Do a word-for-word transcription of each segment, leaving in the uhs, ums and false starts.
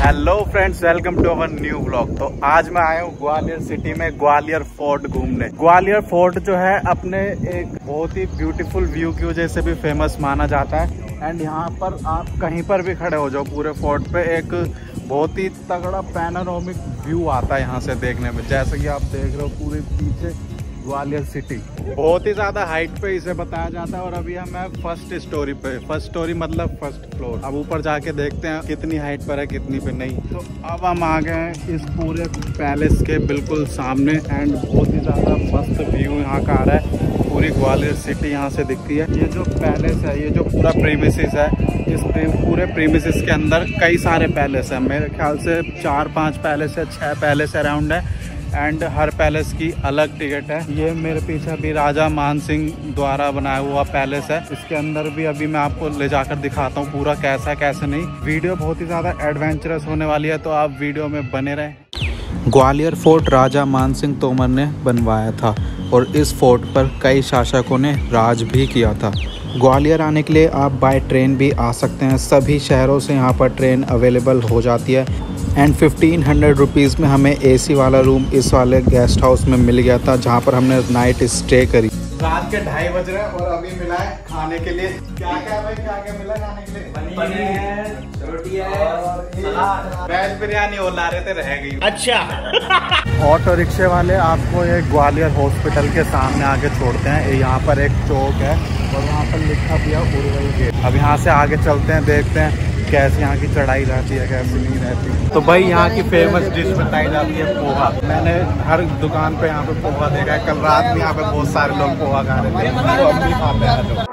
Hello friends, welcome to our new vlog. तो आज मैं आया हूँ ग्वालियर सिटी में ग्वालियर फोर्ट घूमने। ग्वालियर फोर्ट जो है अपने एक बहुत ही ब्यूटीफुल व्यू की वजह से भी फेमस माना जाता है। एंड यहाँ पर आप कहीं पर भी खड़े हो जाओ, पूरे फोर्ट पे एक बहुत ही तगड़ा पैनोरामिक व्यू आता है यहाँ से देखने में। जैसे कि आप देख रहे हो पूरे पीछे ग्वालियर सिटी, बहुत ही ज्यादा हाइट पे इसे बताया जाता है। और अभी हम हैं फर्स्ट स्टोरी पे। फर्स्ट स्टोरी मतलब फर्स्ट फ्लोर। अब ऊपर जाके देखते हैं कितनी हाइट पर है, कितनी पे नहीं। तो अब हम आ गए हैं इस पूरे पैलेस के बिल्कुल सामने। एंड बहुत ही ज्यादा मस्त व्यू यहाँ का आ रहा है। पूरी ग्वालियर सिटी यहाँ से दिखती है। ये जो पैलेस है, ये जो पूरा प्रीमिसेस है, इस पूरे प्रीमिसेस के अंदर कई सारे पैलेस है। मेरे ख्याल से चार पाँच पैलेस है, छः पैलेस अराउंड है। एंड हर पैलेस की अलग टिकट है। ये मेरे पीछे अभी राजा मान सिंह द्वारा बनाया हुआ पैलेस है। इसके अंदर भी अभी मैं आपको ले जाकर दिखाता हूँ पूरा कैसा है कैसे नहीं। वीडियो बहुत ही ज़्यादा एडवेंचरस होने वाली है, तो आप वीडियो में बने रहें। ग्वालियर फोर्ट राजा मान सिंह तोमर ने बनवाया था और इस फोर्ट पर कई शासकों ने राज भी किया था। ग्वालियर आने के लिए आप बाय ट्रेन भी आ सकते हैं। सभी शहरों से यहाँ पर ट्रेन अवेलेबल हो जाती है। एंड फिफ्टीन हंड्रेड रुपीज़ में हमें एसी वाला रूम इस वाले गेस्ट हाउस में मिल गया था, जहाँ पर हमने नाइट स्टे करी। रात के ढाई बज रहे हैं और अभी मिला है खाने के लिए। क्या क्या भाई, क्या क्या मिला खाने के लिए? पनीर है, रोटी है, सलाद, वेज बिरयानी और ला रहे थे, रह गई। अच्छा। ऑटो रिक्शे वाले आपको ये ग्वालियर हॉस्पिटल के सामने आके छोड़ते हैं। यहाँ पर एक चौक है और वहाँ पर लिखा भी है उर्वई गेट। अब यहाँ से आगे चलते हैं, देखते हैं कैसे यहाँ की चढ़ाई रहती है, कैसे नहीं रहती। तो भाई यहाँ की फेमस डिश बताई जाती है पोहा। मैंने हर दुकान पे यहाँ पे पोहा देखा है। कल रात में यहाँ पे बहुत सारे लोग पोहा खा रहे थे, तो हम भी खाते हैं लोग।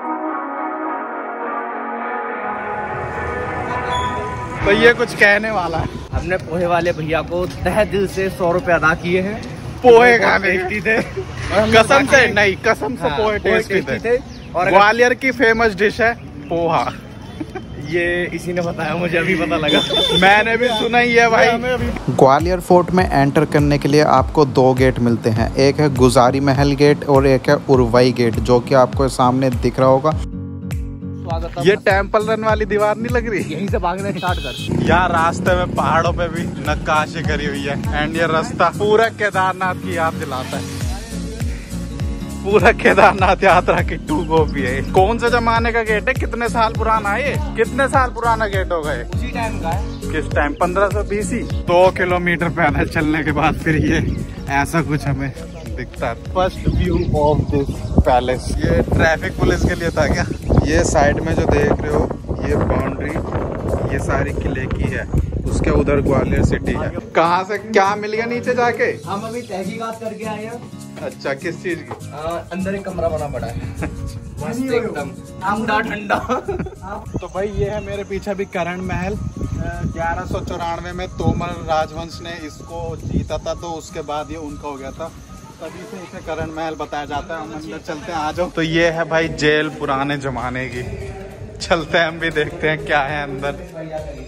तो ये कुछ कहने वाला है। हमने पोहे वाले भैया को तहे दिल से सौ रुपए अदा किए हैं। पोहे खाने की थे, कसम से नहीं, कसम से पोहे टेस्टी थे। और ग्वालियर की फेमस डिश है पोहा। ये इसी ने बताया, मुझे अभी पता लगा। मैंने भी सुना ही है भाई। ग्वालियर फोर्ट में एंटर करने के लिए आपको दो गेट मिलते हैं। एक है गुजारी महल गेट और एक है उर्वई गेट, जो कि आपको सामने दिख रहा होगा। ये टेम्पल रन वाली दीवार नहीं लग रही? यहीं से भागना स्टार्ट कर। यहाँ रास्ते में पहाड़ों पे भी नक्काशी करी हुई है। एंड ये रास्ता पूरा केदारनाथ की याद दिलाता है। पूरा केदारनाथ यात्रा की टू कॉपी है। कौन से जमाने का गेट है? कितने साल पुराना है ये? कितने साल पुराना गेट हो गए? उसी टाइम का है। किस टाइम? पंद्रह सौ बीसी। दो किलोमीटर पैदल चलने के बाद फिर ये ऐसा कुछ हमें दिखता है। First view of this palace. ये ट्रैफिक पुलिस के लिए था क्या? ये साइड में जो देख रहे हो, ये बाउंड्री ये सारी किले की है। उसके उधर ग्वालियर सिटी है। कहाँ से क्या मिल गया नीचे जाके? हम अभी तहकीकात करके आए हैं। अच्छा, किस चीज की? आ, अंदर एक कमरा बना पड़ा है, मस्त एकदम ठंडा ठंडा। तो भाई ये है मेरे पीछे भी करण महल। ग्यारह सौ चौरानवे में तोमर राजवंश ने इसको जीता था, तो उसके बाद ये उनका हो गया था, तभी से इसे करण महल बताया जाता है। हम अंदर चलते हैं, आ जाओ। तो ये है भाई जेल पुराने जमाने की। चलते हैं हम भी, देखते हैं क्या है अंदर।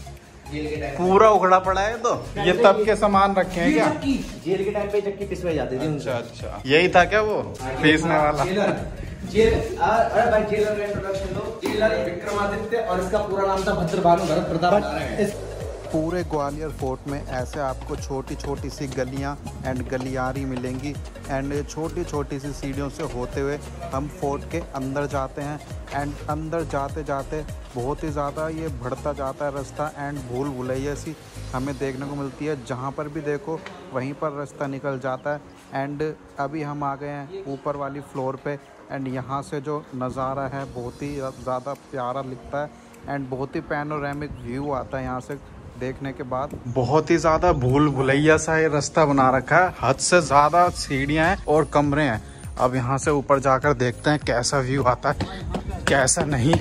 पूरा उखड़ा पड़ा है। तो ये तब के सामान रखे हैं क्या? जेल के टाइम पे चक्की पिसवाई जाती थी। अच्छा अच्छा, यही था क्या वो पीसने वाला? जेल, अरे भाई जेलर का इंट्रोडक्शन दो। जेलर विक्रमादित्य और इसका पूरा नाम था भद्रभानु भरत प्रताप। पूरे ग्वालियर फोर्ट में ऐसे आपको छोटी छोटी सी गलियां एंड गलियारी मिलेंगी। एंड छोटी छोटी सी सीढ़ियों से होते हुए हम फोर्ट के अंदर जाते हैं। एंड अंदर जाते जाते बहुत ही ज़्यादा ये बढ़ता जाता है रास्ता। एंड भूल भुलैया सी हमें देखने को मिलती है, जहाँ पर भी देखो वहीं पर रास्ता निकल जाता है। एंड अभी हम आ गए हैं ऊपर वाली फ्लोर पे। एंड यहाँ से जो नज़ारा है बहुत ही ज़्यादा प्यारा दिखता है। एंड बहुत ही पैनोरामिक व्यू आता है यहाँ से देखने के बाद। बहुत ही ज्यादा भूल भुलैया सा ये रास्ता बना रखा है। हद से ज्यादा सीढ़ियां हैं और कमरे हैं। अब यहाँ से ऊपर जाकर देखते हैं कैसा व्यू आता है, कैसा नहीं।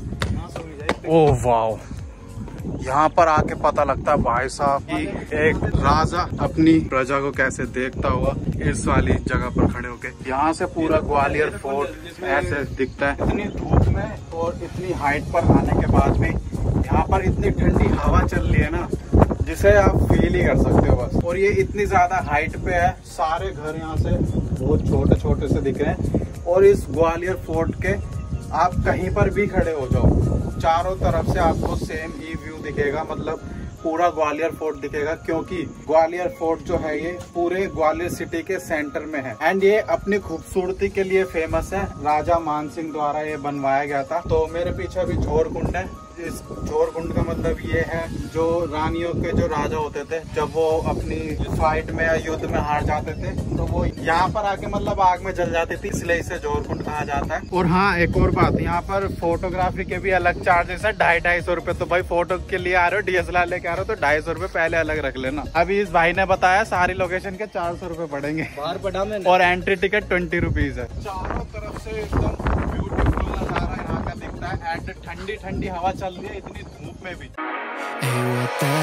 ओह वाओ, यहाँ पर आके पता लगता है भाई साहब कि एक राजा अपनी प्रजा को कैसे देखता हुआ इस वाली जगह पर खड़े होके। यहाँ से पूरा ग्वालियर फोर्ट ऐसे दिखता है। इतनी धूप में और इतनी हाइट पर आने के बाद भी यहाँ पर इतनी ठंडी हवा चल रही है ना, जिसे आप फील ही कर सकते हो बस। और ये इतनी ज्यादा हाइट पे है, सारे घर यहाँ से बहुत छोटे छोटे से दिख रहे हैं। और इस ग्वालियर फोर्ट के आप कहीं पर भी खड़े हो जाओ, चारों तरफ से आपको सेम ही व्यू दिखेगा। मतलब पूरा ग्वालियर फोर्ट दिखेगा, क्योंकि ग्वालियर फोर्ट जो है ये पूरे ग्वालियर सिटी के सेंटर में है एंड ये अपनी खूबसूरती के लिए फेमस है। राजा मानसिंह द्वारा ये बनवाया गया था। तो मेरे पीछे अभी झोर कुंड है। इस झोर कुंड का मतलब ये है जो रानियों के जो राजा होते थे, जब वो अपनी फाइट में या युद्ध में हार जाते थे तो वो यहाँ पर आके मतलब आग में जल जाती थी, इसलिए इसे झोर कुंड कहा जाता है। और हाँ, एक और बात, यहाँ पर फोटोग्राफी के भी अलग चार्जेस है, ढाई ढाई सौ रुपए। तो भाई फोटो के लिए आ रहे हो, डीएसएलआर लेके आ रहे हो तो ढाई सौ रुपए पहले अलग रख लेना। अभी इस भाई ने बताया सारी लोकेशन के चार सौ रुपए पड़ेंगे बाहर पड़ा में, और एंट्री टिकट ट्वेंटी रुपीज है। चारों तरफ से एकदम ब्यूटीफुल नजारा यहाँ का दिखता है एंड ठंडी ठंडी हवा चल रही है इतनी धूप में भी। Hey, what the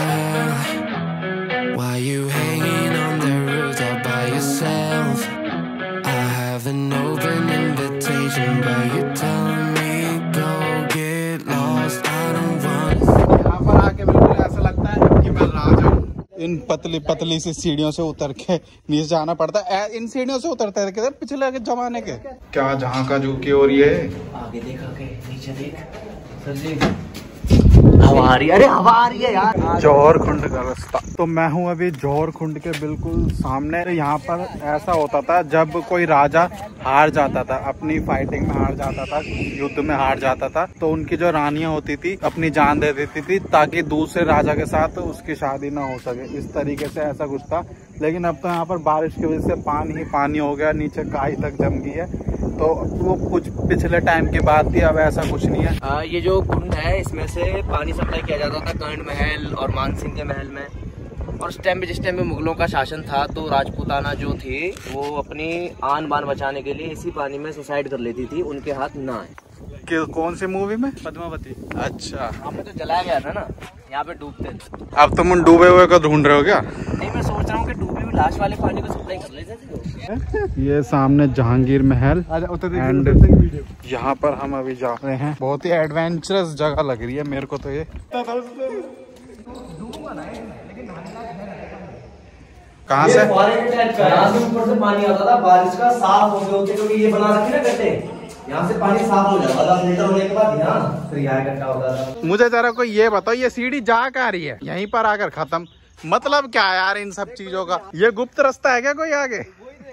hell? Why you hanging on the roof all by yourself? I have an open invitation, but you're telling me go get lost. I don't want. यहाँ पर आके बिल्कुल ऐसा लगता है कि मैं राजा हूँ। इन पतली पतली सी सीढ़ियों से उतर के नीचे जाना पड़ता है। इन सीढ़ियों से उतरते थे पिछले जमाने के। क्या जहाँ का जू की और ये आगे देख, आगे नीचे देख सर जी, हवा आ रही है। अरे हवा आ रही है यार। जौहर कुंड का रास्ता। तो मैं हूँ अभी जौहर कुंड के बिल्कुल सामने। यहाँ पर ऐसा होता था जब कोई राजा हार जाता था, अपनी फाइटिंग में हार जाता था, युद्ध में हार जाता था, तो उनकी जो रानियां होती थी अपनी जान दे देती थी ताकि दूसरे राजा के साथ उसकी शादी ना हो सके। इस तरीके से ऐसा कुछ था। लेकिन अब तो यहाँ पर बारिश की वजह से पानी ही पानी हो गया, नीचे काई तक जम गई है। तो वो कुछ पिछले टाइम की बात थी, अब ऐसा कुछ नहीं है। आ, ये जो कुंड है इसमें से पानी सप्लाई किया जाता था कर्ण महल और मानसिंह के महल में। और उस टाइम पे जिस टाइम पे मुगलों का शासन था तो राजपूताना जो थी वो अपनी आन बान बचाने के लिए इसी पानी में सुसाइड कर लेती थी, उनके हाथ ना आए। कि कौन सी मूवी में? पद्मावती। अच्छा, हमें तो जलाया गया था ना, यहाँ पे डूबते थे। अब तुम उन डूबे हुए को ढूंढ रहे हो क्या? नहीं, मैं सोच रहा हूँ कि डूबे हुए लाश वाले पानी को सप्लाई कर लेते थे। ये सामने जहांगीर महल एंड यहाँ पर हम अभी जा रहे हैं। बहुत ही एडवेंचरस जगह लग रही है मेरे को तो ये। कहाँ से? यहाँ से ऊपर से पानी आता था, बारिश का साफ होते होते, क्योंकि ये बना रखे ना गड्ढे, यहाँ से पानी साफ हो जाता था। लीटर होने के बाद यहाँ फिर यहाँ इकट्ठा होता था। मुझे जरा कोई ये बताओ, ये सीढ़ी जा कहाँ रही है? यहीं पर आकर खत्म? मतलब क्या है यार इन सब चीजों का? ये गुप्त रास्ता है क्या कोई आगे?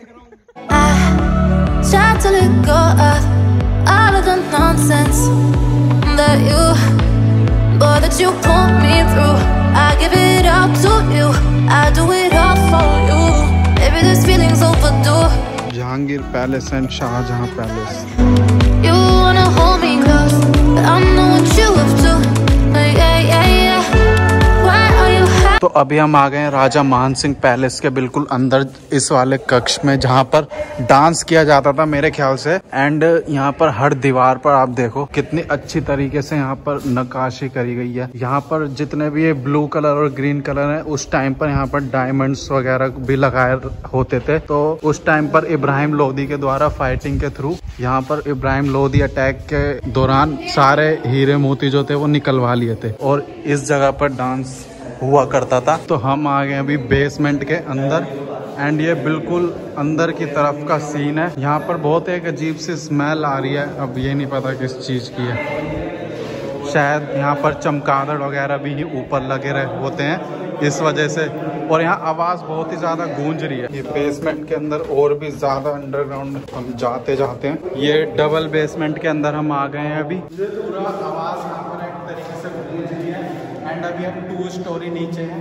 Jahangir palace and Shahjahan palace. You wanna hold me close, but I know what you have to. Yeah, yeah, yeah. Why are you happy? तो अभी हम आ गए हैं राजा मानसिंह पैलेस के बिल्कुल अंदर, इस वाले कक्ष में जहाँ पर डांस किया जाता था मेरे ख्याल से। एंड यहाँ पर हर दीवार पर आप देखो कितनी अच्छी तरीके से यहाँ पर नक्काशी करी गई है। यहाँ पर जितने भी ये ब्लू कलर और ग्रीन कलर है, उस टाइम पर यहाँ पर डायमंड्स वगैरह भी लगाए होते थे। तो उस टाइम पर इब्राहिम लोदी के द्वारा फाइटिंग के थ्रू यहाँ पर इब्राहिम लोदी अटैक के दौरान सारे हीरे मोती जो थे वो निकलवा लिए थे और इस जगह पर डांस हुआ करता था। तो हम आ गए अभी बेसमेंट के अंदर एंड ये बिल्कुल अंदर की तरफ का सीन है। यहाँ पर बहुत एक अजीब सी स्मेल आ रही है, अब ये नहीं पता किस चीज़ की है। शायद यहाँ पर चमगादड़ वगैरह भी ऊपर लगे रहे होते हैं इस वजह से, और यहाँ आवाज़ बहुत ही ज़्यादा गूंज रही है। ये बेसमेंट के अंदर और भी ज़्यादा अंडरग्राउंड हम जाते जाते हैं। ये डबल बेसमेंट के अंदर हम आ गए हैं अभी। ये पूरा आवाज़ यहाँ पर एक तरीके से गूंज रही है एंड अभी हम टू स्टोरी नीचे हैं,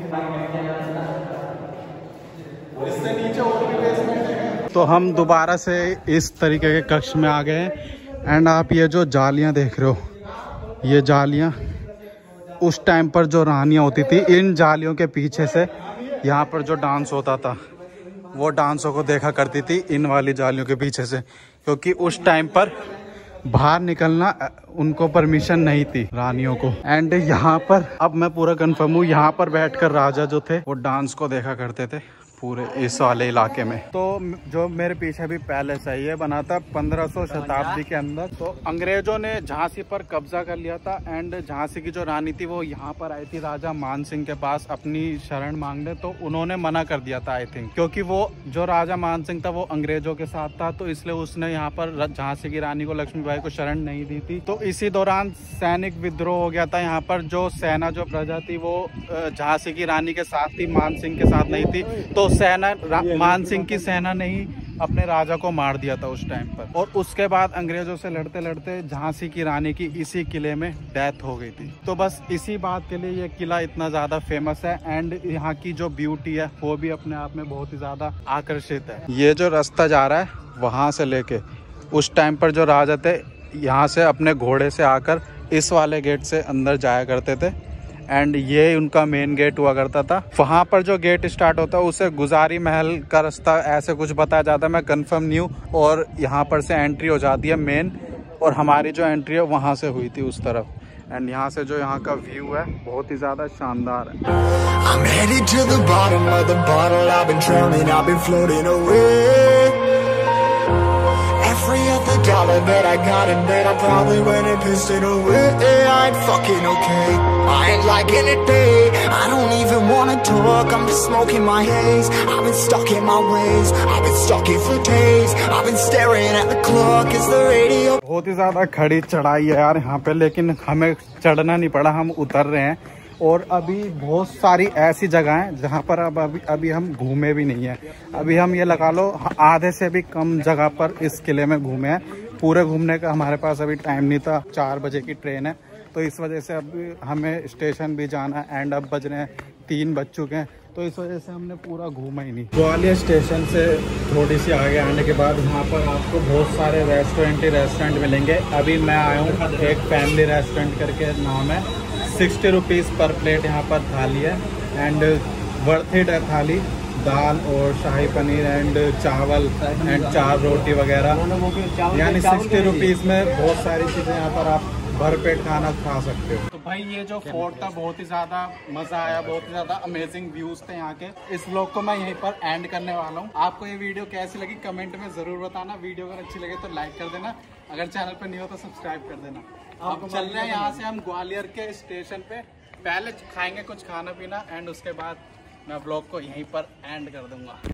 इससे नीचे और भी बेसमेंट है। तो हम दोबारा से इस तरीके के कक्ष में आ गए हैं एंड आप ये जो जालियाँ देख रहे हो, ये जालियाँ उस टाइम पर जो रानियाँ होती थी, इन जालियों के पीछे से यहाँ पर जो डांस होता था वो डांसों को देखा करती थी इन वाली जालियों के पीछे से, क्योंकि उस टाइम पर बाहर निकलना उनको परमिशन नहीं थी रानियों को। एंड यहाँ पर अब मैं पूरा कंफर्म हूँ, यहाँ पर बैठकर राजा जो थे वो डांस को देखा करते थे पूरे इस वाले इलाके में। तो जो मेरे पीछे भी पैलेस है ये बना था पंद्रह सौ शताब्दी के अंदर। तो अंग्रेजों ने झांसी पर कब्जा कर लिया था एंड झांसी की जो रानी थी वो यहाँ पर आई थी राजा मान सिंह के पास अपनी शरण मांगने। तो उन्होंने मना कर दिया था आई थिंक, क्योंकि वो जो राजा मान सिंह था वो अंग्रेजों के साथ था, तो इसलिए उसने यहाँ पर झांसी की रानी को लक्ष्मीबाई को शरण नहीं दी थी। तो इसी दौरान सैनिक विद्रोह हो गया था यहाँ पर। जो सेना जो प्रजा थी वो झांसी की रानी के साथ थी, मान सिंह के साथ नहीं थी। तो सेना मान सिंह की सेना ने ही अपने राजा को मार दिया था उस टाइम पर। और उसके बाद अंग्रेजों से लड़ते लड़ते झांसी की रानी की इसी किले में डेथ हो गई थी। तो बस इसी बात के लिए ये किला इतना ज्यादा फेमस है एंड यहाँ की जो ब्यूटी है वो भी अपने आप में बहुत ही ज्यादा आकर्षित है। ये जो रास्ता जा रहा है वहां से लेके उस टाइम पर जो राजा थे यहाँ से अपने घोड़े से आकर इस वाले गेट से अंदर जाया करते थे एंड ये उनका मेन गेट हुआ करता था। वहाँ पर जो गेट स्टार्ट होता है उसे गुजारी महल का रास्ता ऐसे कुछ बताया जाता है, मैं कंफर्म नहीं हूँ। और यहाँ पर से एंट्री हो जाती है मेन, और हमारी जो एंट्री है वहाँ से हुई थी उस तरफ। एंड यहाँ से जो यहाँ का व्यू है बहुत ही ज्यादा शानदार है। Every other dollar that I got and that I probably went and pissed it away. I ain't fucking okay. I ain't liking it, babe. I don't even wanna talk. I'm just smoking my haze. I've been stuck in my ways. I've been stuck here for days. I've been staring at the clock as the radio. बहुत ही ज्यादा खड़ी चढ़ाई है यार यहाँ पे, लेकिन हमें चढ़ना नहीं पड़ा, हम उतर रहे हैं। और अभी बहुत सारी ऐसी जगह हैं जहाँ पर अब अभी अभी हम घूमे भी नहीं है। अभी हम ये लगा लो आधे से भी कम जगह पर इस किले में घूमे हैं। पूरे घूमने का हमारे पास अभी टाइम नहीं था, चार बजे की ट्रेन है, तो इस वजह से अभी हमें स्टेशन भी जाना है एंड अब बज रहे हैं तीन बज चुके हैं, तो इस वजह से हमने पूरा घूमा ही नहीं। ग्वालियर स्टेशन से थोड़ी सी आगे आने के बाद यहाँ पर आपको बहुत सारे रेस्टोरेंट ही रेस्टोरेंट मिलेंगे। अभी मैं आया हूँ एक फैमिली रेस्टोरेंट करके नाम है, सिक्सटी रुपीज़ पर प्लेट यहाँ पर थाली है एंड वर्थ इट है थाली। दाल और शाही पनीर एंड चावल एंड चार रोटी वगैरह, यानी सिक्सटी रुपीज़ में बहुत सारी चीज़ें यहाँ पर आप भरपेट खाना खा सकते हो। तो भाई ये जो फोर्ट था बहुत ही ज़्यादा मज़ा आया, बहुत ही ज़्यादा अमेजिंग व्यूज़ थे यहाँ के। इस व्लॉग को मैं यहीं पर एंड करने वाला हूँ। आपको ये वीडियो कैसी लगी कमेंट में ज़रूर बताना। वीडियो अगर अच्छी लगे तो लाइक कर देना, अगर चैनल पर नहीं हो तो सब्सक्राइब कर देना। अब चल रहे हैं यहाँ से हम ग्वालियर के स्टेशन पे, पहले खाएंगे कुछ खाना पीना एंड उसके बाद मैं व्लॉग को यहीं पर एंड कर दूंगा।